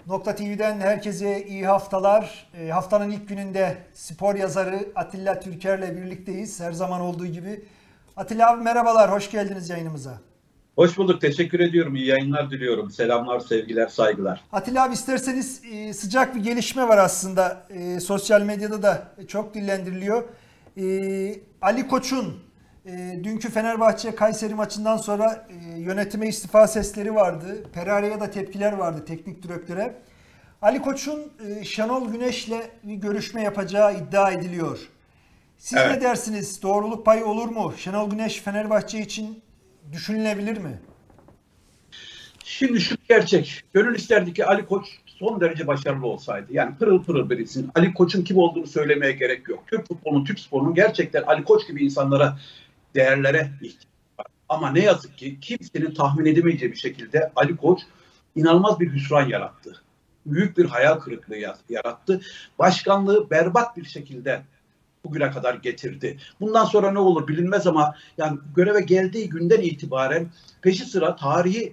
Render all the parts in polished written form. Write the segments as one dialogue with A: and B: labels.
A: Nokta TV'den herkese iyi haftalar. Haftanın ilk gününde spor yazarı Atilla Türker'le birlikteyiz. Her zaman olduğu gibi. Atilla abi merhabalar, hoş geldiniz yayınımıza.
B: Hoş bulduk, teşekkür ediyorum. İyi yayınlar diliyorum. Selamlar, sevgiler, saygılar.
A: Atilla abi isterseniz sıcak bir gelişme var aslında. Sosyal medyada da çok dillendiriliyor. Ali Koç'un dünkü Fenerbahçe Kayseri maçından sonra yönetime istifa sesleri vardı. Perare'ye da tepkiler vardı teknik direktöre. Ali Koç'un Şenol Güneş'le bir görüşme yapacağı iddia ediliyor. Siz ne dersiniz? Doğruluk payı olur mu? Şenol Güneş Fenerbahçe için düşünülebilir mi?
B: Şimdi şu gerçek. Gönül isterdi ki Ali Koç son derece başarılı olsaydı. Yani pırıl pırıl bir isim. Ali Koç'un kim olduğunu söylemeye gerek yok. Türk futbolunun, Türk sporunun gerçekten Ali Koç gibi insanlara, değerlere ihtiyaç var. Ama ne yazık ki kimsenin tahmin edemeyeceği bir şekilde Ali Koç inanılmaz bir hüsran yarattı. Büyük bir hayal kırıklığı yarattı. Başkanlığı berbat bir şekilde bugüne kadar getirdi. Bundan sonra ne olur bilinmez ama yani göreve geldiği günden itibaren peşi sıra tarihi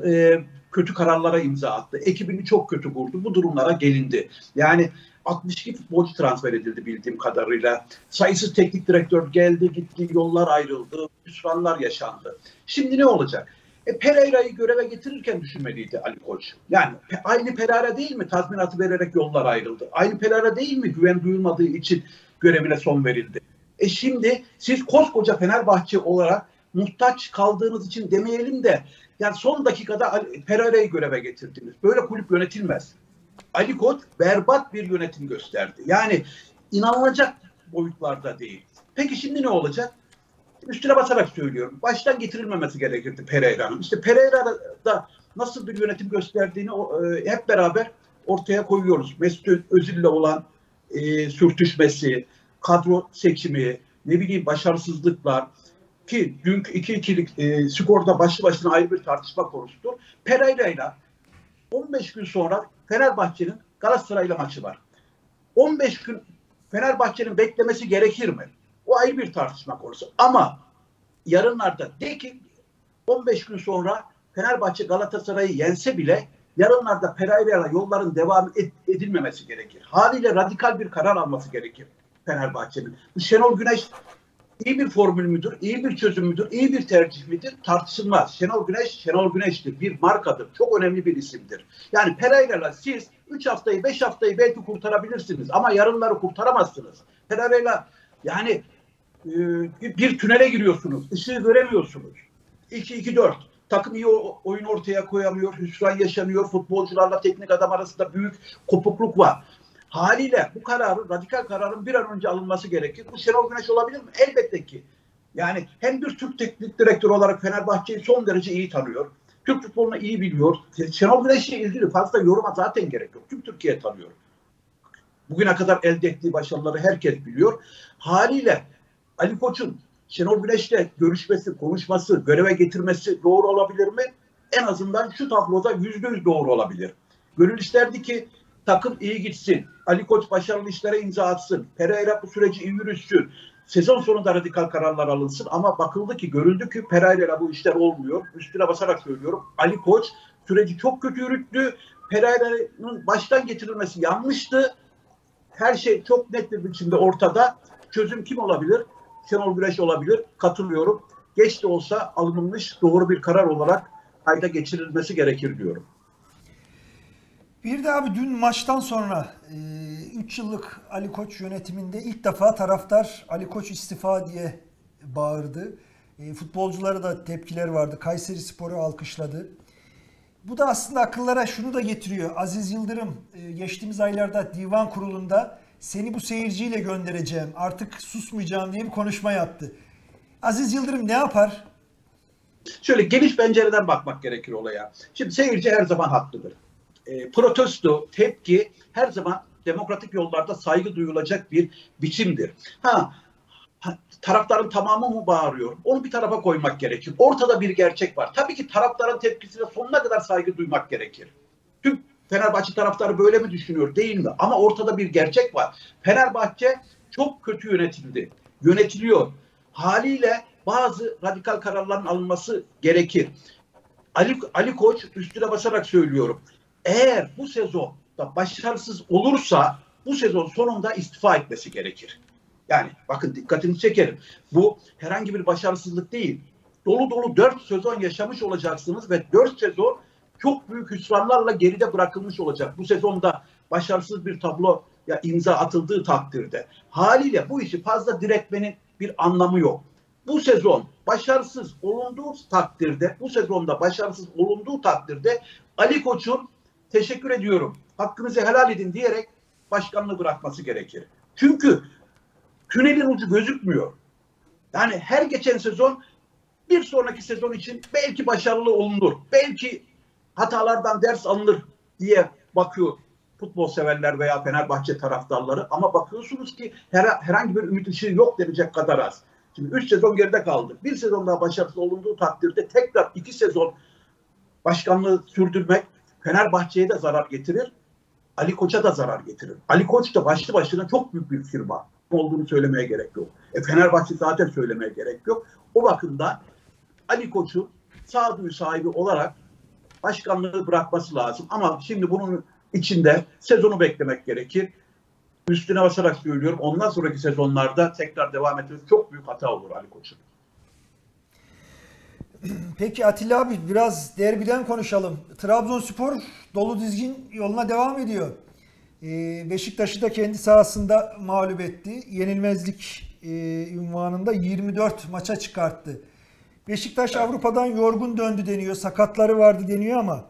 B: kötü kararlara imza attı. Ekibini çok kötü kurdu. Bu durumlara gelindi. Yani 62 futbolcu transfer edildi bildiğim kadarıyla. Sayısız teknik direktör geldi, gitti, yollar ayrıldı, hüsranlar yaşandı. Şimdi ne olacak? Pereira'yı göreve getirirken düşünmeliydi Ali Koç. Yani aynı Pereira değil mi tazminatı vererek yollar ayrıldı? Aynı Pereira değil mi güven duyulmadığı için görevine son verildi? Şimdi siz koskoca Fenerbahçe olarak muhtaç kaldığınız için demeyelim de yani son dakikada Pereira'yı göreve getirdiniz. Böyle kulüp yönetilmez. Ali Koç berbat bir yönetim gösterdi. Yani inanılacak boyutlarda değil. Peki şimdi ne olacak? Üstüne basarak söylüyorum. Baştan getirilmemesi gerekirdi Pereira'nın. İşte Pereira'da nasıl bir yönetim gösterdiğini hep beraber ortaya koyuyoruz. Mesut Özil'le olan sürtüşmesi, kadro seçimi, ne bileyim başarısızlıklar ki dünkü 2-2'lik skorda başlı başına ayrı bir tartışma konusudur. Pereira'yla 15 gün sonra Fenerbahçe'nin Galatasaray'la maçı var. 15 gün Fenerbahçe'nin beklemesi gerekir mi? O ayrı bir tartışma konusu. Ama yarınlarda de ki 15 gün sonra Fenerbahçe Galatasaray'ı yense bile yarınlarda Pereira'yla yolların devam edilmemesi gerekir. Haliyle radikal bir karar alması gerekir Fenerbahçe'nin. Bu Şenol Güneş iyi bir formül müdür, iyi bir çözüm müdür, iyi bir tercih midir? Tartışılmaz. Şenol Güneş, Şenol Güneş'tir. Bir markadır. Çok önemli bir isimdir. Yani Pereira'la siz 3 haftayı, 5 haftayı belki kurtarabilirsiniz ama yarınları kurtaramazsınız. Pereira'yla yani bir tünele giriyorsunuz. Işığı göremiyorsunuz. 2-2-4. Takım iyi oyun ortaya koyamıyor. Hüsran yaşanıyor. Futbolcularla teknik adam arasında büyük kopukluk var. Haliyle bu kararın, radikal kararın bir an önce alınması gerekir. Bu Şenol Güneş olabilir mi? Elbette ki. Yani hem bir Türk teknik direktör olarak Fenerbahçe'yi son derece iyi tanıyor. Türk futbolunu iyi biliyor. Şenol Güneş'le ilgili fazla yoruma zaten gerek yok. Tüm Türkiye tanıyor. Bugüne kadar elde ettiği başarıları herkes biliyor. Haliyle Ali Koç'un Şenol Güneş'le görüşmesi, konuşması, göreve getirmesi doğru olabilir mi? En azından şu tabloda %100 doğru olabilir. Gönül isterdi ki takım iyi gitsin. Ali Koç başarılı işlere imza atsın. Pereira bu süreci iyi yürütsün. Sezon sonunda radikal kararlar alınsın. Ama bakıldı ki, görüldü ki Pereira'yla bu işler olmuyor. Üstüne basarak söylüyorum. Ali Koç süreci çok kötü yürüttü. Pereira'nın baştan getirilmesi yanlıştı. Her şey çok net bir biçimde ortada. Çözüm kim olabilir? Şenol Güneş olabilir. Katılıyorum. Geç de olsa alınmış doğru bir karar olarak hayata geçirilmesi gerekir diyorum.
A: Bir de abi dün maçtan sonra 3 yıllık Ali Koç yönetiminde ilk defa taraftar Ali Koç istifa diye bağırdı. Futbolculara da tepkiler vardı. Kayserispor'u alkışladı. Bu da aslında akıllara şunu da getiriyor. Aziz Yıldırım geçtiğimiz aylarda divan kurulunda seni bu seyirciyle göndereceğim, artık susmayacağım diye bir konuşma yaptı. Aziz Yıldırım ne yapar?
B: Şöyle geniş pencereden bakmak gerekir olaya. Şimdi seyirci her zaman haklıdır. Protesto, tepki her zaman demokratik yollarda saygı duyulacak bir biçimdir. Taraftarın tamamı mı bağırıyor? Onu bir tarafa koymak gerekir. Ortada bir gerçek var. Tabii ki taraftarın tepkisine sonuna kadar saygı duymak gerekir. Tüm Fenerbahçe taraftarı böyle mi düşünüyor? Değil mi? Ama ortada bir gerçek var. Fenerbahçe çok kötü yönetildi. Yönetiliyor. Haliyle bazı radikal kararların alınması gerekir. Ali Koç, üstüne basarak söylüyorum, Eğer bu sezonda başarısız olursa bu sezon sonunda istifa etmesi gerekir. Yani bakın dikkatini çekerim. Bu herhangi bir başarısızlık değil. Dolu dolu 4 sezon yaşamış olacaksınız ve 4 sezon çok büyük hüsranlarla geride bırakılmış olacak. Bu sezonda başarısız bir tablo ya imza atıldığı takdirde. Haliyle bu işi fazla diretmenin bir anlamı yok. Bu sezon başarısız olunduğu takdirde, bu sezonda başarısız olunduğu takdirde Ali Koç'un teşekkür ediyorum, hakkınızı helal edin diyerek başkanlığı bırakması gerekir. Çünkü tünelin ucu gözükmüyor. Yani her geçen sezon bir sonraki sezon için belki başarılı olunur, belki hatalardan ders alınır diye bakıyor futbol severler veya Fenerbahçe taraftarları. Ama bakıyorsunuz ki herhangi bir ümit ışığı yok denecek kadar az. Şimdi 3 sezon geride kaldı. Bir sezon daha başarısız olunduğu takdirde tekrar 2 sezon başkanlığı sürdürmek Fenerbahçe'ye de zarar getirir. Ali Koç'a da zarar getirir. Ali Koç da başlı başına çok büyük bir firma olduğunu söylemeye gerek yok. Fenerbahçe zaten söylemeye gerek yok. O bakımdan Ali Koç'un sağduyu sahibi olarak başkanlığı bırakması lazım. Ama şimdi bunun içinde sezonu beklemek gerekir. Üstüne basarak söylüyorum. Ondan sonraki sezonlarda tekrar devam etmesi çok büyük hata olur Ali Koç'un.
A: Peki Atilla abi biraz derbiden konuşalım. Trabzonspor dolu dizgin yoluna devam ediyor. Beşiktaş'ı da kendi sahasında mağlup etti. Yenilmezlik unvanında 24 maça çıkarttı. Beşiktaş Avrupa'dan yorgun döndü deniyor. Sakatları vardı deniyor ama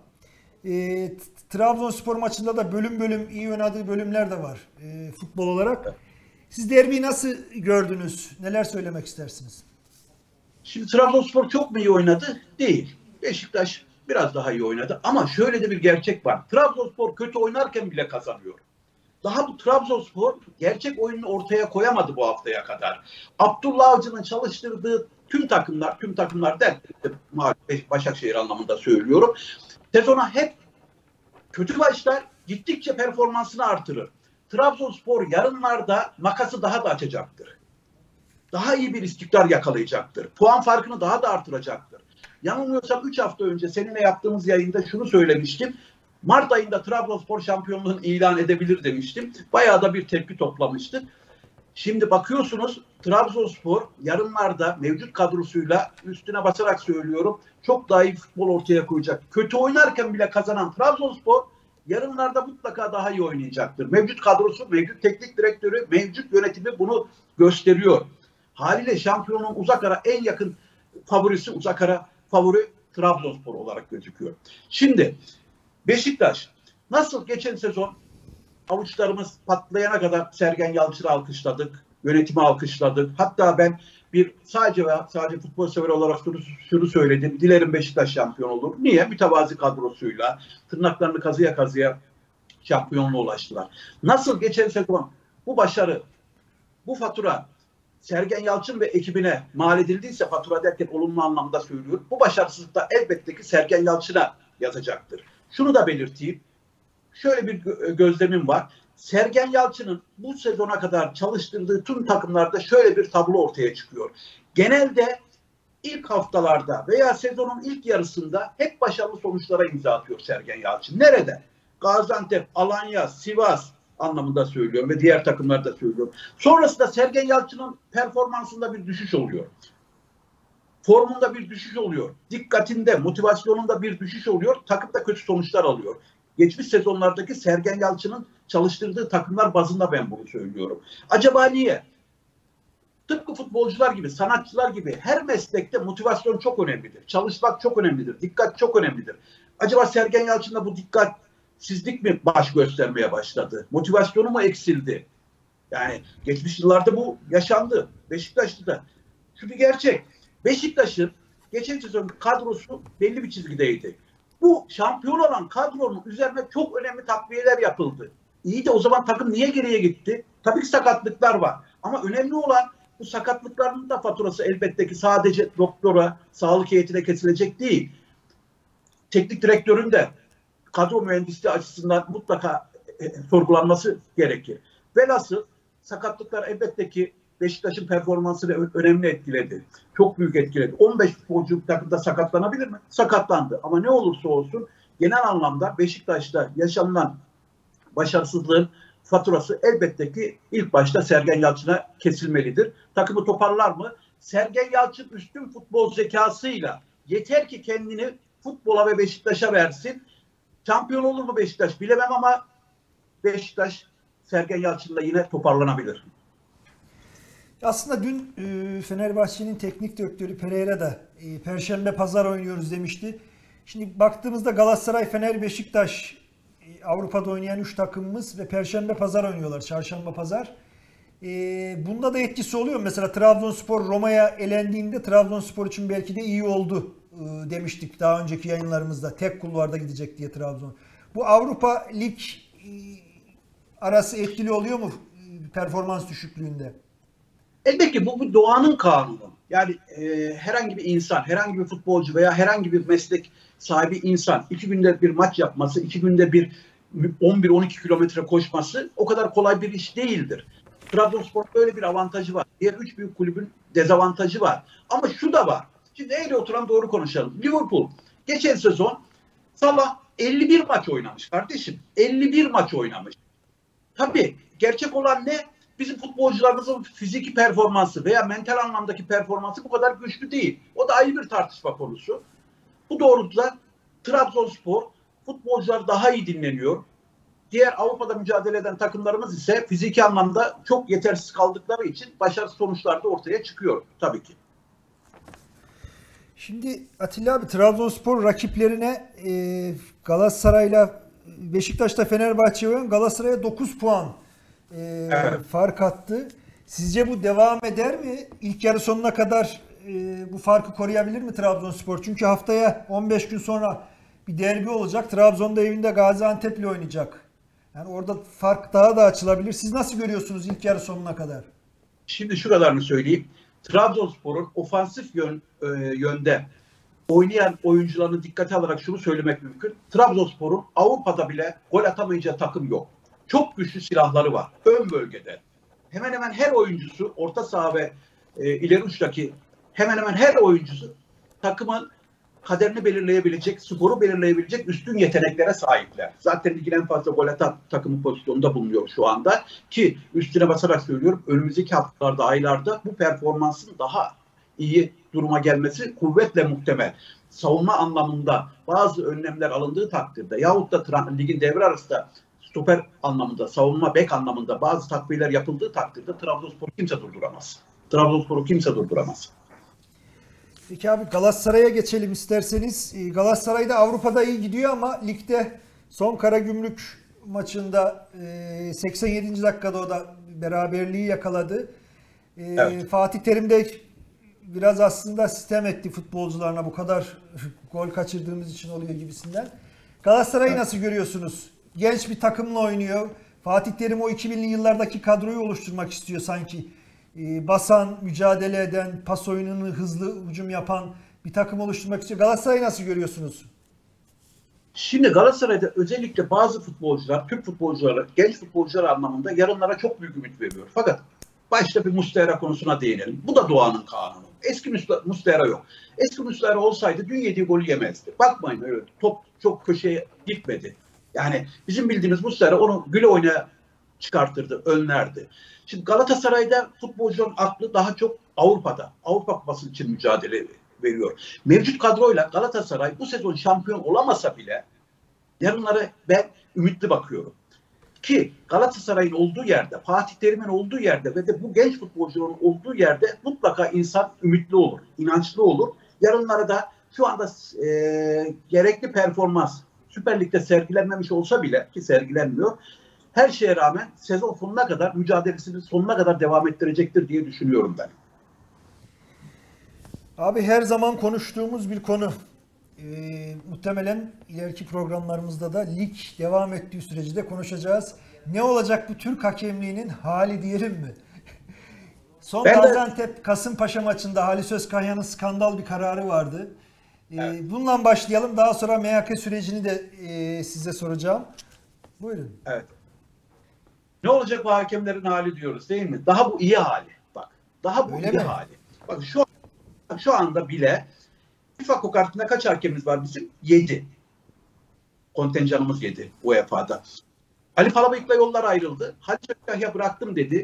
A: Trabzonspor maçında da bölüm bölüm iyi oynadığı bölümler de var futbol olarak. Siz derbiyi nasıl gördünüz? Neler söylemek istersiniz?
B: Şimdi Trabzonspor çok mu iyi oynadı? Değil. Beşiktaş biraz daha iyi oynadı. Ama şöyle de bir gerçek var. Trabzonspor kötü oynarken bile kazanıyor. Daha bu Trabzonspor gerçek oyununu ortaya koyamadı bu haftaya kadar. Abdullah Avcı'nın çalıştırdığı tüm takımlar derken Başakşehir anlamında söylüyorum. Sezona hep kötü başlar, gittikçe performansını artırır. Trabzonspor yarınlarda makası daha da açacaktır. Daha iyi bir istikrar yakalayacaktır. Puan farkını daha da artıracaktır. Yanılmıyorsam 3 hafta önce seninle yaptığımız yayında şunu söylemiştim. Mart ayında Trabzonspor şampiyonluğunu ilan edebilir demiştim. Bayağı da bir tepki toplamıştı. Şimdi bakıyorsunuz Trabzonspor yarınlarda mevcut kadrosuyla üstüne basarak söylüyorum çok daha iyi futbol ortaya koyacak. Kötü oynarken bile kazanan Trabzonspor yarınlarda mutlaka daha iyi oynayacaktır. Mevcut kadrosu, mevcut teknik direktörü, mevcut yönetimi bunu gösteriyor. Haliyle şampiyonun uzak ara en yakın favorisi uzak ara favori Trabzonspor olarak gözüküyor. Şimdi Beşiktaş nasıl geçen sezon avuçlarımız patlayana kadar Sergen Yalçın'ı alkışladık, yönetimi alkışladık. Hatta ben sadece futbol sever olarak şunu söyledim. Dilerim Beşiktaş şampiyon olur. Niye? Mütevazi kadrosuyla tırnaklarını kazıya kazıya şampiyonluğa ulaştılar. Nasıl geçen sezon bu başarı, bu fatura Sergen Yalçın ve ekibine mal edildiyse fatura derken olumlu anlamda söylüyorum. Bu başarısızlık da elbette ki Sergen Yalçın'a yazacaktır. Şunu da belirteyim. Şöyle bir gözlemim var. Sergen Yalçın'ın bu sezona kadar çalıştırdığı tüm takımlarda şöyle bir tablo ortaya çıkıyor. Genelde ilk haftalarda veya sezonun ilk yarısında hep başarılı sonuçlara imza atıyor Sergen Yalçın. Nerede? Gaziantep, Alanya, Sivas anlamında söylüyorum ve diğer takımlarda söylüyorum. Sonrasında Sergen Yalçın'ın performansında bir düşüş oluyor. Formunda bir düşüş oluyor. Dikkatinde, motivasyonunda bir düşüş oluyor. Takım da kötü sonuçlar alıyor. Geçmiş sezonlardaki Sergen Yalçın'ın çalıştırdığı takımlar bazında ben bunu söylüyorum. Acaba niye? Tıpkı futbolcular gibi, sanatçılar gibi her meslekte motivasyon çok önemlidir. Çalışmak çok önemlidir. Dikkat çok önemlidir. Acaba Sergen Yalçın'da bu dikkatsizlik mi baş göstermeye başladı? Motivasyonu mu eksildi? Yani geçmiş yıllarda bu yaşandı. Beşiktaş'ta da. Şu bir gerçek. Beşiktaş'ın geçen sezon kadrosu belli bir çizgideydi. Bu şampiyon olan kadronun üzerine çok önemli takviyeler yapıldı. İyi de o zaman takım niye geriye gitti? Tabii ki sakatlıklar var. Ama önemli olan bu sakatlıkların da faturası elbette ki sadece doktora, sağlık heyetine kesilecek değil. Teknik direktörün de kadro mühendisliği açısından mutlaka sorgulanması gerekir. Velhasıl sakatlıklar elbette ki Beşiktaş'ın performansını önemli etkiledi. Çok büyük etkiledi. 15 futbolcu takımda sakatlanabilir mi? Sakatlandı. Ama ne olursa olsun genel anlamda Beşiktaş'ta yaşanılan başarısızlığın faturası elbette ki ilk başta Sergen Yalçın'a kesilmelidir. Takımı toparlar mı? Sergen Yalçın üstün futbol zekasıyla yeter ki kendini futbola ve Beşiktaş'a versin. Şampiyon olur mu Beşiktaş bilemem ama Beşiktaş Sergen Yalçın'la yine toparlanabilir.
A: Aslında dün Fenerbahçe'nin teknik direktörü Pereira da Perşembe Pazar oynuyoruz demişti. Şimdi baktığımızda Galatasaray, Fener, Beşiktaş Avrupa'da oynayan 3 takımımız ve Perşembe Pazar oynuyorlar. Çarşamba Pazar. Bunda da etkisi oluyor mu? Mesela Trabzonspor Roma'ya elendiğinde Trabzonspor için belki de iyi oldu demiştik daha önceki yayınlarımızda. Tek kulvarda gidecek diye Trabzon. Bu Avrupa Lig arası etkili oluyor mu performans düşüklüğünde?
B: Elbette ki bu doğanın kanunu. Yani herhangi bir insan, herhangi bir futbolcu veya herhangi bir meslek sahibi insan 2 günde bir maç yapması, 2 günde bir 11-12 kilometre koşması o kadar kolay bir iş değildir. Trabzonspor böyle bir avantajı var. Diğer 3 büyük kulübün dezavantajı var. Ama şu da var. Şimdi eğri oturan doğru konuşalım. Liverpool geçen sezon Salah 51 maç oynamış kardeşim. 51 maç oynamış. Tabii gerçek olan ne? Bizim futbolcularımızın fiziki performansı veya mental anlamdaki performansı bu kadar güçlü değil. O da ayrı bir tartışma konusu. Bu doğrultuda Trabzonspor futbolcular daha iyi dinleniyor. Diğer Avrupa'da mücadele eden takımlarımız ise fiziki anlamda çok yetersiz kaldıkları için başarısız sonuçlar da ortaya çıkıyor tabii ki.
A: Şimdi Atilla abi Trabzonspor rakiplerine Galatasaray'la Beşiktaş'ta Fenerbahçe oynayan Galatasaray'a 9 puan
B: Evet.
A: fark attı. Sizce bu devam eder mi? İlk yarı sonuna kadar bu farkı koruyabilir mi Trabzonspor? Çünkü haftaya 15 gün sonra bir derbi olacak. Trabzon'da evinde Gaziantep'le oynayacak. Yani orada fark daha da açılabilir. Siz nasıl görüyorsunuz ilk yarı sonuna kadar?
B: Şimdi şu kadarını söyleyeyim. Trabzonspor'un ofansif yönde oynayan oyuncularını dikkate alarak şunu söylemek mümkün. Trabzonspor'un Avrupa'da bile gol atamayacağı takım yok. Çok güçlü silahları var ön bölgede. Hemen hemen her oyuncusu orta saha ve ileri uçtaki hemen hemen her oyuncusu takımın kaderini belirleyebilecek, skoru belirleyebilecek üstün yeteneklere sahipler. Zaten ligin en fazla gol atan takımı pozisyonunda bulunuyor şu anda. Ki üstüne basarak söylüyorum önümüzdeki haftalarda, aylarda bu performansın daha iyi duruma gelmesi kuvvetle muhtemel. Savunma anlamında bazı önlemler alındığı takdirde yahut da ligin devre arasında stoper anlamında, savunma bek anlamında bazı takviyeler yapıldığı takdirde Trabzonspor'u kimse durduramaz. Trabzonspor'u kimse durduramaz.
A: Peki abi Galatasaray'a geçelim isterseniz. Galatasaray da Avrupa'da iyi gidiyor ama ligde son Karagümrük maçında 87. dakikada o da beraberliği yakaladı.
B: Evet.
A: Fatih Terim de biraz aslında sitem etti futbolcularına bu kadar gol kaçırdığımız için oluyor gibisinden. Galatasaray'ı nasıl görüyorsunuz? Genç bir takımla oynuyor. Fatih Terim o 2000'li yıllardaki kadroyu oluşturmak istiyor sanki. Basan, mücadele eden, pas oyununu hızlı hücum yapan bir takım oluşturmak istiyor. Galatasaray'ı nasıl görüyorsunuz?
B: Şimdi Galatasaray'da özellikle bazı futbolcular, Türk futbolcuları, genç futbolcular anlamında yarınlara çok büyük ümit veriyor. Fakat başta bir Muslera konusuna değinelim. Bu da doğanın kanunu. Eski Muslera yok. Eski Muslera olsaydı dün yediği golü yemezdi. Bakmayın öyle top çok köşeye gitmedi. Yani bizim bildiğimiz Muslera onu güle oynaya çıkartırdı, önlerdi. Şimdi Galatasaray'da futbolcunun aklı daha çok Avrupa'da. Avrupa Kupası için mücadele veriyor. Mevcut kadroyla Galatasaray bu sezon şampiyon olamasa bile yarınlara ben ümitli bakıyorum. Ki Galatasaray'ın olduğu yerde, Fatih Terim'in olduğu yerde ve de bu genç futbolcunun olduğu yerde mutlaka insan ümitli olur, inançlı olur. Yarınlara da şu anda gerekli performans Süper Lig'de sergilenmemiş olsa bile ki sergilenmiyor. Her şeye rağmen sezon sonuna kadar mücadelesini sonuna kadar devam ettirecektir diye düşünüyorum ben.
A: Abi her zaman konuştuğumuz bir konu. Muhtemelen ileriki programlarımızda da lig devam ettiği sürece de konuşacağız. Ne olacak bu Türk hakemliğinin hali diyelim mi? Son Gaziantep Kasımpaşa maçında Halis Özkahya'nın skandal bir kararı vardı. Evet. Bununla başlayalım. Daha sonra MHK sürecini de size soracağım. Buyurun.
B: Evet. Ne olacak bu hakemlerin hali diyoruz değil mi? Daha bu iyi hali. Bak. Daha bu öyle iyi mi? Hali. Bak şu anda bile FIFA kartında kaç hakemimiz var bizim? 7. kontenjanımız yedi UEFA'da. Ali Palabıyık'la yollar ayrıldı. Halis Özkahya bıraktım dedi.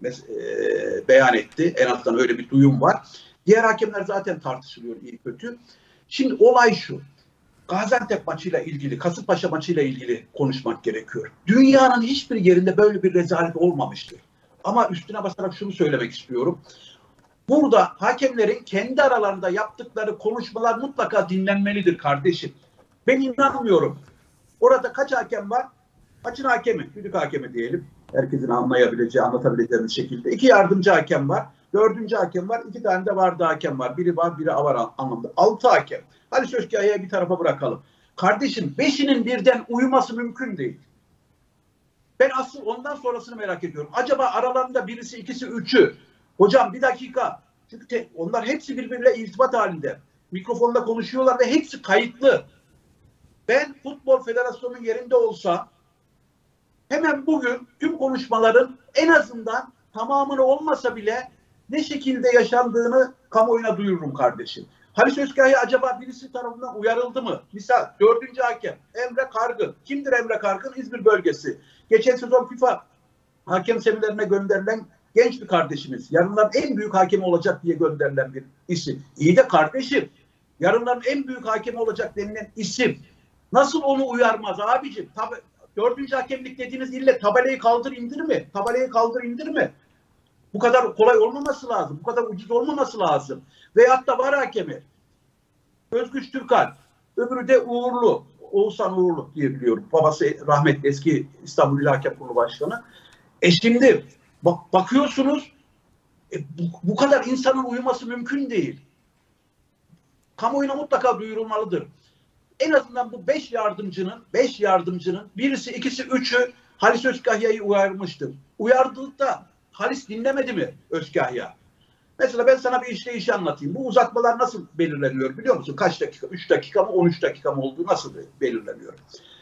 B: Beyan etti. En azından öyle bir duyum var. Diğer hakemler zaten tartışılıyor iyi kötü. Şimdi olay şu. Gaziantep maçıyla ilgili, Kasımpaşa maçıyla ilgili konuşmak gerekiyor. Dünyanın hiçbir yerinde böyle bir rezalet olmamıştır. Ama üstüne basarak şunu söylemek istiyorum. Burada hakemlerin kendi aralarında yaptıkları konuşmalar mutlaka dinlenmelidir kardeşim. Ben inanmıyorum. Orada kaç hakem var? Maçın hakemi, düdük hakemi diyelim. Herkesin anlayabileceği, anlatabileceğimiz şekilde. 2 yardımcı hakem var. 4. hakem var. 2 tane de vardı hakem var. Biri var, biri var anlamda. 6 hakem. Halis Özkahya'yı bir tarafa bırakalım. Kardeşim 5'inin birden uyuması mümkün değil. Ben asıl ondan sonrasını merak ediyorum. Acaba aralarında birisi, ikisi, üçü. Hocam bir dakika. Çünkü onlar hepsi birbiriyle irtibat halinde. Mikrofonda konuşuyorlar ve hepsi kayıtlı. Ben Futbol Federasyonu'nun yerinde olsa hemen bugün tüm konuşmaların en azından tamamını olmasa bile ne şekilde yaşandığını kamuoyuna duyururum kardeşim. Halis Özkahya acaba birisi tarafından uyarıldı mı? Misal 4. hakem Emre Kargın. Kimdir Emre Kargın? İzmir bölgesi. Geçen sezon FIFA hakem seminerine gönderilen genç bir kardeşimiz. Yarınların en büyük hakemi olacak diye gönderilen bir isim. İyi de kardeşim, yarınların en büyük hakemi olacak denilen isim nasıl onu uyarmaz abicim? Tabii 4. hakemlik dediğiniz ille tabelayı kaldır indir mi? Tabelayı kaldır indir mi? Bu kadar kolay olmaması lazım. Bu kadar ucuz olmaması lazım. Veyahut da var hakemi. Özgüç Türkan. Öbürü de Uğurlu. Oğuzhan Uğurlu diye biliyorum. Babası rahmetli eski İstanbul İl Hakem Kurulu Başkanı. Şimdi bakıyorsunuz bu kadar insanın uyuması mümkün değil. Kamuoyuna mutlaka duyurulmalıdır. En azından bu 5 yardımcının birisi, ikisi, üçü Halis Özkahya'yı uyarmıştır. Uyardıkta Halis dinlemedi mi Özkahya? Mesela ben sana bir işleyişi anlatayım. Bu uzatmalar nasıl belirleniyor biliyor musun? Kaç dakika? 3 dakika mı 13 dakika mı olduğu nasıl belirleniyor?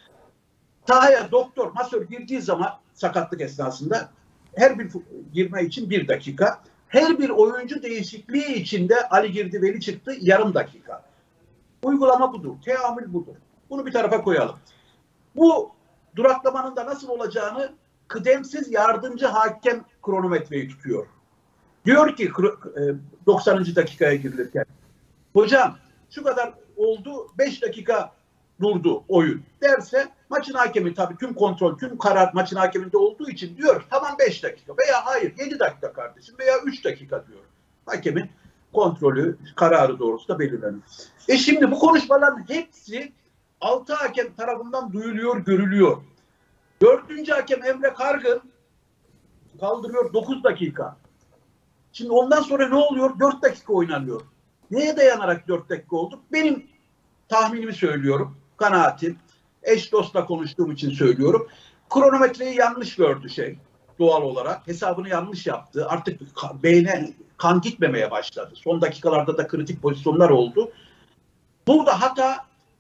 B: Sahaya doktor, masör girdiği zaman sakatlık esnasında her bir girme için 1 dakika. Her bir oyuncu değişikliği içinde Ali girdi, Veli çıktı yarım dakika. Uygulama budur. Teamül budur. Bunu bir tarafa koyalım. Bu duraklamanın da nasıl olacağını kıdemsiz yardımcı hakem kronometreyi tutuyor. Diyor ki 90. dakikaya girilirken hocam şu kadar oldu 5 dakika durdu oyun derse maçın hakemi tabii tüm kontrol, tüm karar maçın hakeminde olduğu için diyor tamam 5 dakika veya hayır 7 dakika kardeşim veya 3 dakika diyor. Hakemin kontrolü, kararı doğrultusunda belirlenir. Şimdi bu konuşmaların hepsi 6 hakem tarafından duyuluyor, görülüyor. 4. hakem Emre Kargın kaldırıyor 9 dakika. Şimdi ondan sonra ne oluyor? 4 dakika oynanıyor. Neye dayanarak 4 dakika oldu? Benim tahminimi söylüyorum. Kanaatim. Eş dostla konuştuğum için söylüyorum. Kronometreyi yanlış gördü doğal olarak. Hesabını yanlış yaptı. Artık beyne kan gitmemeye başladı. Son dakikalarda da kritik pozisyonlar oldu. Burada hata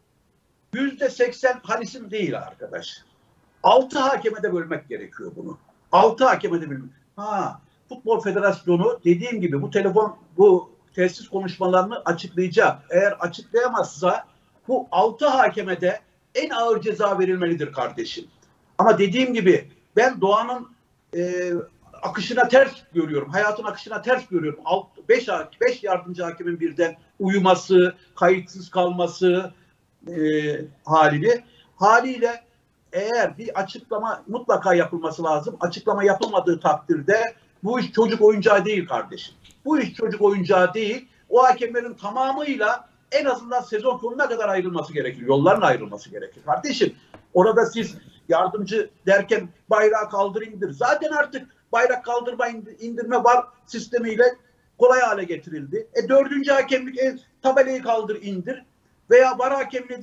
B: %80 Halis'in değil arkadaş. 6 hakeme de bölmek gerekiyor bunu. 6 hakeme de bölmek. Futbol Federasyonu dediğim gibi bu tesis konuşmalarını açıklayacak. Eğer açıklayamazsa bu 6 hakeme de en ağır ceza verilmelidir kardeşim. Ama dediğim gibi ben doğanın akışına ters görüyorum. Hayatın akışına ters görüyorum. 5 yardımcı hakemin birden uyuması, kayıtsız kalması haliyle eğer bir açıklama mutlaka yapılması lazım. Açıklama yapılmadığı takdirde bu iş çocuk oyuncağı değil kardeşim. Bu iş çocuk oyuncağı değil. O hakemlerin tamamıyla en azından sezon sonuna kadar ayrılması gerekir. Yolların ayrılması gerekir. Kardeşim orada siz yardımcı derken bayrağı kaldır indir. Zaten artık bayrak kaldırma indirme var sistemiyle kolay hale getirildi. 4. hakemlik tabelayı kaldır indir veya var hakemliği de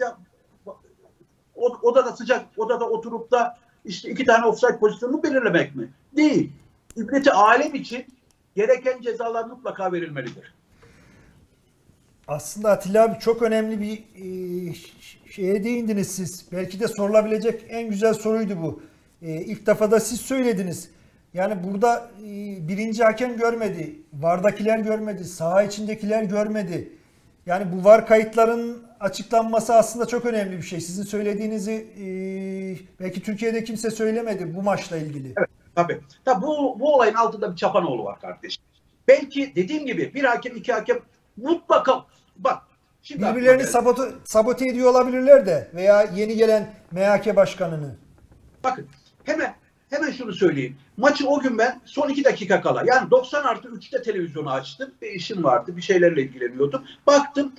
B: odada sıcak odada oturup da işte 2 tane offside pozisyonunu belirlemek mi? Değil. İbreti alem için gereken cezalar mutlaka verilmelidir.
A: Aslında Atilla abi çok önemli bir şeye değindiniz siz. Belki de sorulabilecek en güzel soruydu bu. İlk defa da siz söylediniz. Yani burada 1. hakem görmedi, VAR'dakiler görmedi, saha içindekiler görmedi. Yani bu VAR kayıtların açıklanması aslında çok önemli bir şey. Sizin söylediğinizi belki Türkiye'de kimse söylemedi bu maçla ilgili.
B: Evet, tabii. Tabii bu olayın altında bir çapanoğlu var kardeşim. Belki dediğim gibi bir hakem, iki hakem mutlaka bak. Şimdi
A: Birbirlerini sabote ediyor olabilirler de veya yeni gelen MHK başkanını.
B: bakın hemen şunu söyleyeyim. Maçı o gün ben son 2 dakika kala yani 90+3'te televizyonu açtım. Bir işim vardı. Bir şeylerle ilgileniyordum. Baktım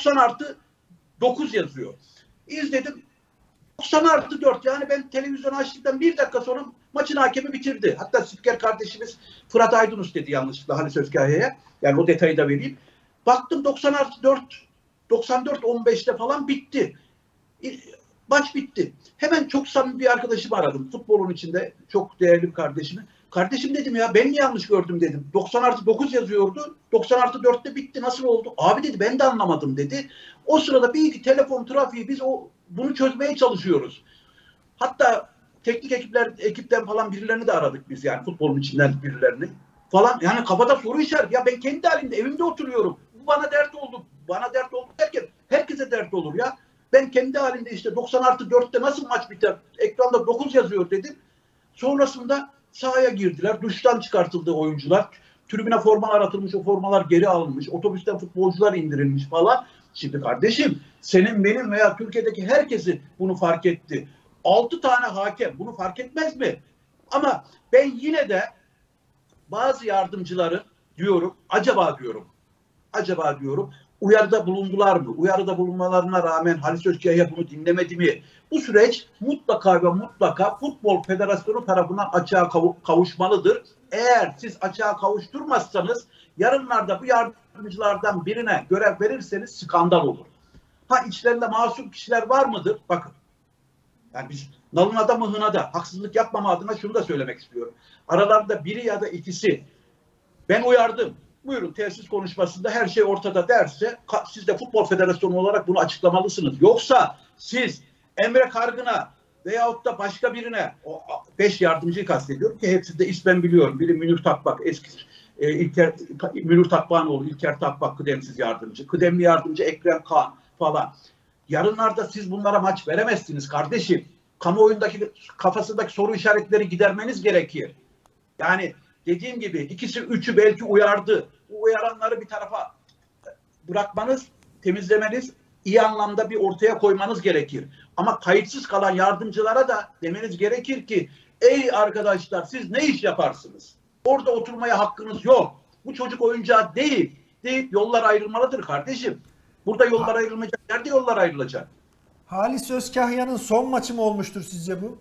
B: 90+9 yazıyor. İzledim. 90+4 yani ben televizyonu açtıktan 1 dakika sonra maçın hakemi bitirdi. Hatta spiker kardeşimiz Fırat Aydınus dedi yanlışlıkla Halis Özkahya'ya. Yani o detayı da vereyim. Baktım 90+4 94-15'te falan bitti. Maç bitti. Hemen çok samimi bir arkadaşımı aradım. Futbolun içinde çok değerli bir kardeşimi. Kardeşim dedim ya ben mi yanlış gördüm dedim. 90+9 yazıyordu. 90+4'te bitti. Nasıl oldu? Abi dedi ben de anlamadım dedi. O sırada bir iki telefon trafiği biz bunu çözmeye çalışıyoruz. Hatta teknik ekipten falan birilerini de aradık biz yani futbolun içinden birilerini falan. Yani kafada soru işareti. Ya ben kendi halimde evimde oturuyorum. Bu bana dert oldu. Bana dert oldu derken herkese dert olur ya. Ben kendi halinde işte 90+4'te nasıl maç biter? Ekranda 9 yazıyor dedim. Sonrasında sahaya girdiler. Duştan çıkartıldı oyuncular. Tribüne formalar atılmış. O formalar geri alınmış. Otobüsten futbolcular indirilmiş falan. Şimdi kardeşim senin benim veya Türkiye'deki herkesi bunu fark etti. 6 tane hakem bunu fark etmez mi? Ama ben yine de bazı yardımcıları diyorum acaba diyorum uyarıda bulundular mı? Uyarıda bulunmalarına rağmen Halis Özkaya bunu dinlemedi mi? Bu süreç mutlaka ve mutlaka Futbol Federasyonu tarafından açığa kavuşmalıdır. Eğer siz açığa kavuşturmazsanız yarınlarda bu yardımcılardan birine görev verirseniz skandal olur. Ha içlerinde masum kişiler var mıdır? Bakın. Yani biz nalına da mıhına da haksızlık yapmama adına şunu da söylemek istiyorum. Aralarında biri ya da ikisi ben uyardım. Buyurun tesis konuşmasında her şey ortada derse siz de Futbol Federasyonu olarak bunu açıklamalısınız. Yoksa siz Emre Kargın'a veyahut da başka birine o 5 yardımcıyı kastediyorum ki hepsi de ismen biliyorum. Biri Münir Takbak eski Münir Takbanoğlu, İlker Takbak kıdemsiz yardımcı. Kıdemli yardımcı Ekrem Kaan falan. Yarınlarda siz bunlara maç veremezsiniz kardeşim. Kamuoyundaki kafasındaki soru işaretleri gidermeniz gerekir. Yani dediğim gibi ikisi üçü belki uyardı. Bu uyaranları bir tarafa bırakmanız, temizlemeniz, iyi anlamda bir ortaya koymanız gerekir. Ama kayıtsız kalan yardımcılara da demeniz gerekir ki ey arkadaşlar siz ne iş yaparsınız? Orada oturmaya hakkınız yok. Bu çocuk oyuncağı değil deyip yollar ayrılmalıdır kardeşim. Burada yollar ayrılmayacak. Nerede yollar ayrılacak?
A: Halis Özkahya'nın son maçı mı olmuştur sizce bu?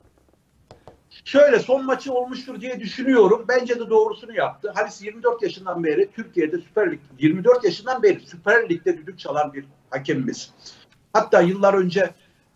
B: Şöyle son maçı olmuştur diye düşünüyorum. Bence de doğrusunu yaptı. Halis 24 yaşından beri Türkiye'de Süper Lig, 24 yaşından beri Süper Lig'de düdük çalan bir hakemimiz. Hatta yıllar önce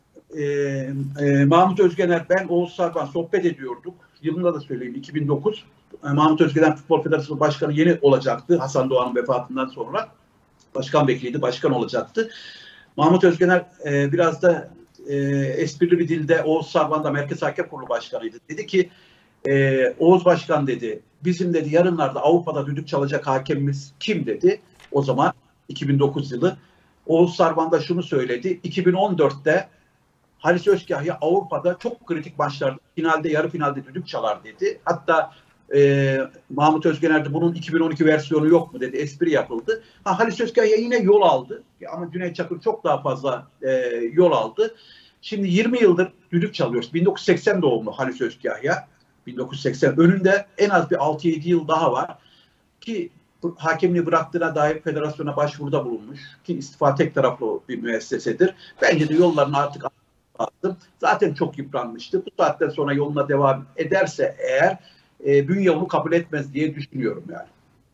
B: Mahmut Özgener, ben Oğuz Sarban sohbet ediyorduk. Yılında da söyleyeyim 2009. Mahmut Özgener Futbol Federasyonu Başkanı yeni olacaktı. Hasan Doğan'ın vefatından sonra. Başkan vekiliydi, başkan olacaktı. Mahmut Özgener biraz da esprili bir dilde Oğuz Sarban da Merkez Hakem Kurulu Başkanıydı. Dedi ki Oğuz Başkan dedi bizim dedi yarınlarda Avrupa'da düdük çalacak hakemimiz kim dedi. O zaman 2009 yılı. Oğuz Sarban da şunu söyledi. 2014'te Halis Özkahya Avrupa'da çok kritik maçlarda finalde yarı finalde düdük çalar dedi. Hatta Mahmut Özgener'de bunun 2012 versiyonu yok mu dedi. Espri yapıldı. Halis Özkahya yine yol aldı. Ama Cüneyt Çakır çok daha fazla yol aldı. Şimdi 20 yıldır düdük çalıyoruz. 1980 doğumlu Halis Özkahya. 1980. Önünde en az bir 6-7 yıl daha var. Ki hakemliği bıraktığına dair federasyona başvuruda bulunmuş. Ki istifa tek taraflı bir müessesedir. Bence de yollarını artık aldım. Zaten çok yıpranmıştı. Bu saatten sonra yoluna devam ederse eğer bünye onu kabul etmez diye düşünüyorum yani.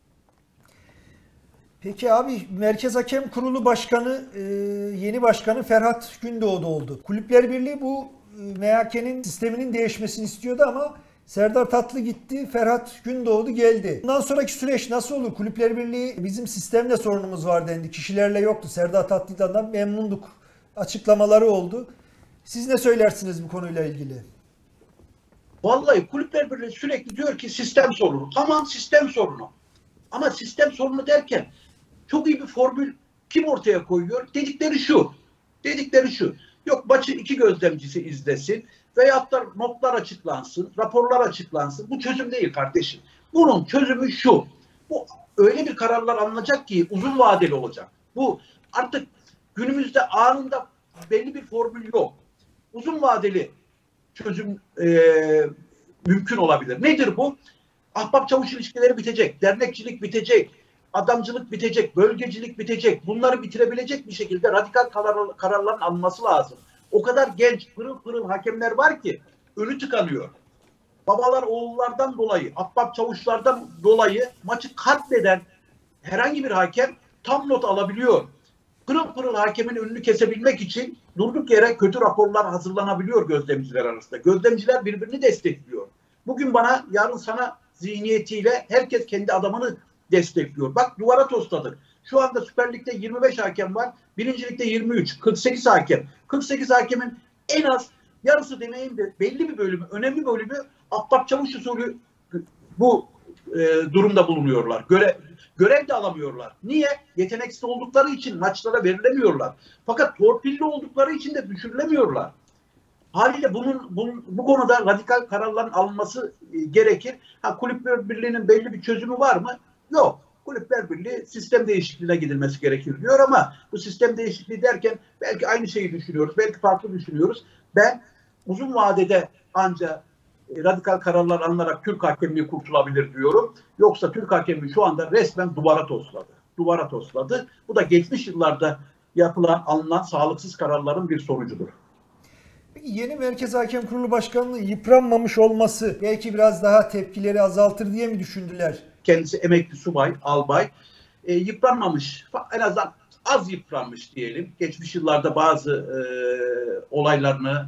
A: Peki abi Merkez Hakem Kurulu Başkanı yeni başkanı Ferhat Gündoğdu oldu. Kulüpler Birliği bu MHK'nin sisteminin değişmesini istiyordu ama Serdar Tatlı gitti, Ferhat Gündoğdu geldi. Bundan sonraki süreç nasıl olur? Kulüpler Birliği bizim sistemle sorunumuz var dendi. Kişilerle yoktu. Serdar Tatlı'dan memnunduk açıklamaları oldu. Siz ne söylersiniz bu konuyla ilgili?
B: Vallahi Kulüpler Birliği sürekli diyor ki sistem sorunu. Tamam sistem sorunu. Ama sistem sorunu derken çok iyi bir formül Kim ortaya koyuyor? Dedikleri şu. Dedikleri şu. Yok maçı 2 gözlemcisi izlesin veyahut da notlar açıklansın, raporlar açıklansın. Bu çözüm değil kardeşim. Bunun çözümü şu. Bu öyle bir kararlar alınacak ki uzun vadeli olacak. Bu artık günümüzde anında belli bir formül yok. Uzun vadeli çözüm mümkün olabilir. Nedir bu? Ahbap çavuş ilişkileri bitecek, dernekçilik bitecek, adamcılık bitecek, bölgecilik bitecek. Bunları bitirebilecek bir şekilde radikal kararların alınması lazım. O kadar genç, pırıl pırıl hakemler var ki önü tıkanıyor. Babalar oğullardan dolayı, ahbap çavuşlardan dolayı maçı katleden herhangi bir hakem tam not alabiliyor. Pırıl pırıl hakemin önünü kesebilmek için durduk yere kötü raporlar hazırlanabiliyor gözlemciler arasında. Gözlemciler birbirini destekliyor. Bugün bana, yarın sana zihniyetiyle herkes kendi adamını destekliyor. Bak duvara tosladık. Şu anda Süper Lig'de 25 hakem var. 1. Lig'de 23. 48 hakem. 48 hakemin en az yarısı demeyeyim de belli bir bölümü, önemli bölümü ahbap çavuş usulü bu durumda bulunuyorlar. Görev de alamıyorlar. Niye? Yeteneksiz oldukları için maçlara verilemiyorlar. Fakat torpilli oldukları için de düşürülemiyorlar. Haliyle bu konuda radikal kararların alınması gerekir. Kulüpler Birliği'nin belli bir çözümü var mı? Yok. Kulüpler Birliği sistem değişikliğine gidilmesi gerekir diyor ama bu sistem değişikliği derken belki aynı şeyi düşünüyoruz, belki farklı düşünüyoruz. Ben uzun vadede ancak radikal kararlar alınarak Türk hakemliği kurtulabilir diyorum. Yoksa Türk hakemliği şu anda resmen duvara tosladı. Duvara tosladı. Bu da geçmiş yıllarda alınan sağlıksız kararların bir sonucudur.
A: Yeni Merkez Hakem Kurulu Başkanı'nın yıpranmamış olması belki biraz daha tepkileri azaltır diye mi düşündüler?
B: Kendisi emekli subay, albay. Yıpranmamış. En azından az yıpranmış diyelim. Geçmiş yıllarda bazı olaylarını,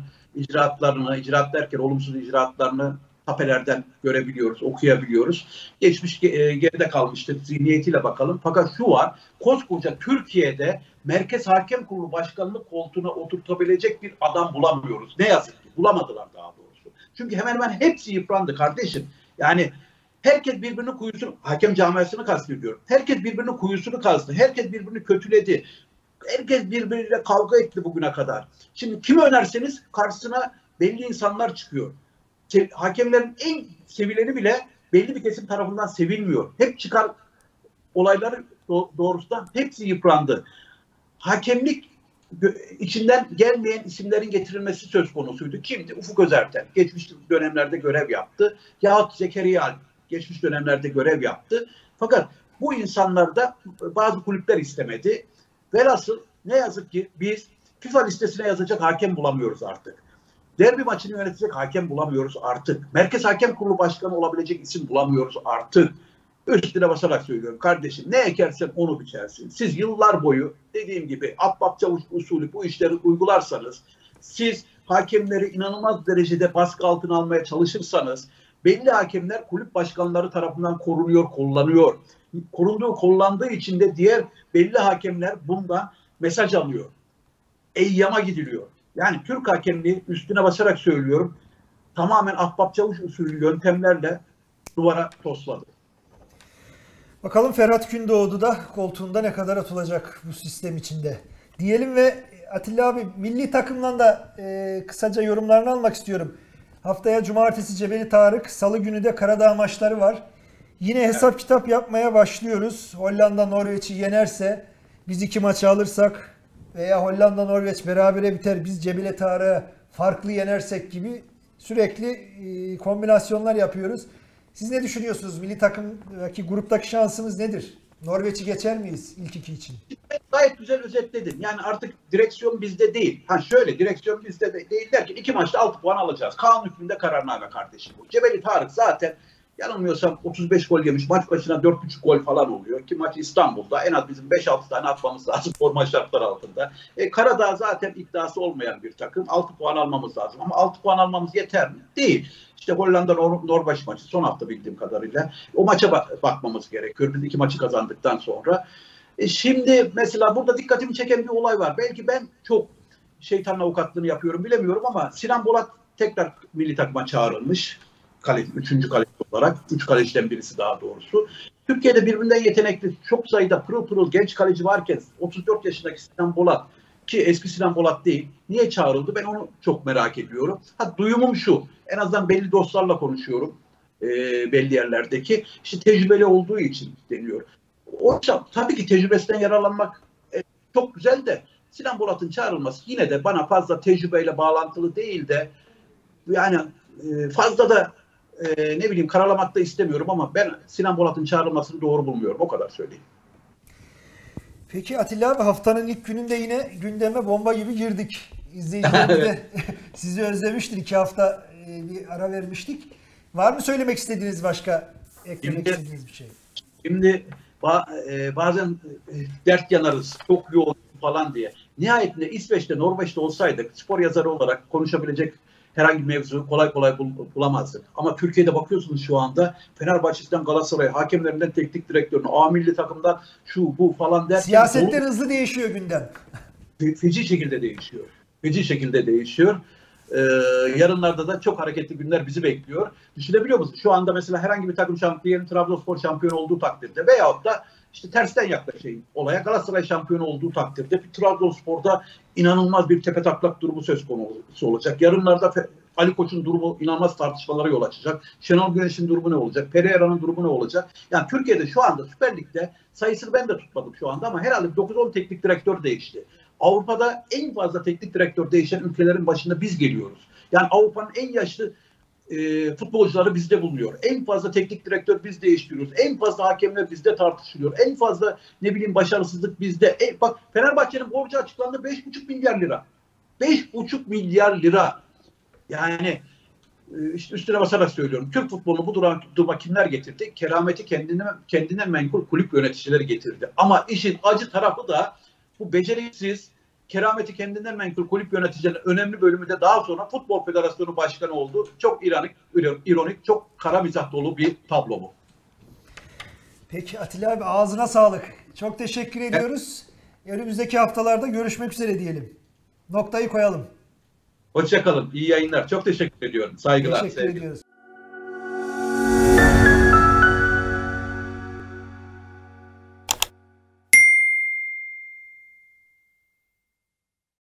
B: icraat derken olumsuz icraatlarını tapelerden görebiliyoruz, okuyabiliyoruz. Geçmiş geride kalmıştır. Zihniyetiyle bakalım. Fakat şu var, koskoca Türkiye'de Merkez Hakem Kurulu Başkanlığı koltuğuna oturtabilecek bir adam bulamıyoruz. Ne yazık ki. Bulamadılar daha doğrusu. Çünkü hemen hemen hepsi yıprandı kardeşim. Yani herkes birbirinin kuyusunu, hakem camiasını kastediyorum. Herkes birbirinin kuyusunu kazdı. Herkes birbirini kötüledi. Herkes birbiriyle kavga etti bugüne kadar. Şimdi kimi önerseniz karşısına belli insanlar çıkıyor. Hakemlerin en sevileni bile belli bir kesim tarafından sevilmiyor. Hep çıkar olayları doğrusunda hepsi yıprandı. Hakemlik içinden gelmeyen isimlerin getirilmesi söz konusuydu. Kimdi? Ufuk Özerten. Geçmiş dönemlerde görev yaptı. Yahut Zekeriya Alp. Geçmiş dönemlerde görev yaptı. Fakat bu insanlarda bazı kulüpler istemedi. Velhasıl ne yazık ki biz FIFA listesine yazacak hakem bulamıyoruz artık. Derbi maçını yönetecek hakem bulamıyoruz artık. Merkez Hakem Kurulu Başkanı olabilecek isim bulamıyoruz artık. Üstüne basarak söylüyorum kardeşim, ne ekersen onu biçersin. Siz yıllar boyu dediğim gibi ahbap çavuş usulü bu işleri uygularsanız, siz hakemleri inanılmaz derecede baskı altına almaya çalışırsanız, belli hakemler kulüp başkanları tarafından korunuyor, kollanıyor. Kollandığı için de diğer belli hakemler bundan mesaj alıyor. Eyyama gidiliyor. Yani Türk hakemliği, üstüne basarak söylüyorum, tamamen ahbap çavuş usulü yöntemlerle duvara tosladı.
A: Bakalım Ferhat Gündoğdu da koltuğunda ne kadar atılacak bu sistem içinde. Diyelim ve Atilla abi, milli takımdan da kısaca yorumlarını almak istiyorum. Haftaya Cumartesi Cebeli Tarık, Salı günü de Karadağ maçları var. Yine hesap kitap yapmaya başlıyoruz. Hollanda Norveç'i yenerse, biz 2 maçı alırsak veya Hollanda Norveç berabere biter, biz Cebeli Tarık'ı farklı yenersek gibi sürekli kombinasyonlar yapıyoruz. Siz ne düşünüyorsunuz? Milli takımdaki gruptaki şansımız nedir? Norveç'i geçer miyiz ilk 2 için?
B: Gayet güzel özetledin. Yani artık direksiyon bizde değil. Şöyle, direksiyon bizde değil derken 2 maçta 6 puan alacağız. Kanun hükmünde kararname kardeşim bu. Cebeli Tarık zaten yanılmıyorsam 35 gol yemiş. Maç başına 4,5 gol falan oluyor. Ki maç İstanbul'da. En az bizim 5-6 tane atmamız lazım forma şartları altında. Karadağ zaten iddiası olmayan bir takım. 6 puan almamız lazım. Ama 6 puan almamız yeter mi? Değil. İşte Hollanda Norveç maçı son hafta bildiğim kadarıyla. O maça bakmamız gerekiyor. Biz 2 maçı kazandıktan sonra. Şimdi mesela burada dikkatimi çeken bir olay var. Belki ben çok şeytanın avukatlığını yapıyorum bilemiyorum ama Sinan Bolat tekrar milli takıma çağrılmış. üçüncü kaleci olarak. 3 kaleciden birisi daha doğrusu. Türkiye'de birbirinden yetenekli çok sayıda pırıl pırıl genç kaleci varken 34 yaşındaki Sinan Bolat, ki eski Sinan Bolat değil, niye çağrıldı? Ben onu çok merak ediyorum. Duyumum şu, en azından belli dostlarla konuşuyorum. Belli yerlerdeki, işte tecrübeli olduğu için deniyor. Tabii ki tecrübesinden yararlanmak çok güzel de Sinan Bolat'ın çağrılması yine de bana fazla tecrübeyle bağlantılı değil de, yani fazla da ne bileyim karalamak da istemiyorum ama ben Sinan Bolat'ın çağrılmasını doğru bulmuyorum. O kadar söyleyeyim.
A: Peki Atilla abi, haftanın ilk gününde yine gündeme bomba gibi girdik. İzleyicilerimiz de sizi özlemiştir. 2 hafta bir ara vermiştik. Var mı söylemek istediğiniz, başka eklemek istediğiniz bir şey?
B: Şimdi bazen dert yanarız, çok yoğun falan diye. Nihayetinde İsveç'te, Norveç'te olsaydık spor yazarı olarak konuşabilecek herhangi bir mevzu kolay kolay bulamazdık. Ama Türkiye'de bakıyorsunuz şu anda Fenerbahçe'den Galatasaray'a, hakemlerinden teknik direktörüne, A milli takımdan şu bu falan derken...
A: Siyasetten hızlı değişiyor gündem.
B: Feci şekilde değişiyor. Feci şekilde değişiyor. Yarınlarda da çok hareketli günler bizi bekliyor. Düşünebiliyor musunuz? Şu anda mesela herhangi bir takım diyelim Trabzonspor şampiyon olduğu takdirde veyahut da işte tersten yaklaşayım olaya, Galatasaray şampiyon olduğu takdirde Trabzonspor'da inanılmaz bir tepetaklak durumu söz konusu olacak. Yarınlarda Ali Koç'un durumu inanılmaz tartışmalara yol açacak. Şenol Güneş'in durumu ne olacak? Pereira'nın durumu ne olacak? Yani Türkiye'de şu anda Süper Lig'de, sayısını ben de tutmadım şu anda ama herhalde 9-10 teknik direktör değişti. Avrupa'da en fazla teknik direktör değişen ülkelerin başında biz geliyoruz. Yani Avrupa'nın en yaşlı futbolcuları bizde bulunuyor. En fazla teknik direktör biz değiştiriyoruz. En fazla hakemler bizde tartışılıyor. En fazla ne bileyim başarısızlık bizde. Bak Fenerbahçe'nin borcu açıklandı, 5,5 milyar lira. 5,5 milyar lira. Yani işte üstüne basarak söylüyorum. Türk futbolunu bu duruma kimler getirdi? Kerameti kendine menkul kulüp yöneticileri getirdi. Ama işin acı tarafı da bu beceriksiz, kerameti kendinden menkul kulüp yöneticilerinin önemli bölümü de daha sonra Futbol Federasyonu Başkanı oldu. Çok ironik, çok kara mizah dolu bir tablo bu.
A: Peki Atilla abi, ağzına sağlık. Çok teşekkür ediyoruz. Önümüzdeki haftalarda görüşmek üzere diyelim. Noktayı koyalım.
B: Hoşça kalın. İyi yayınlar. Çok teşekkür ediyorum. Saygılar.
A: Teşekkür ediyoruz.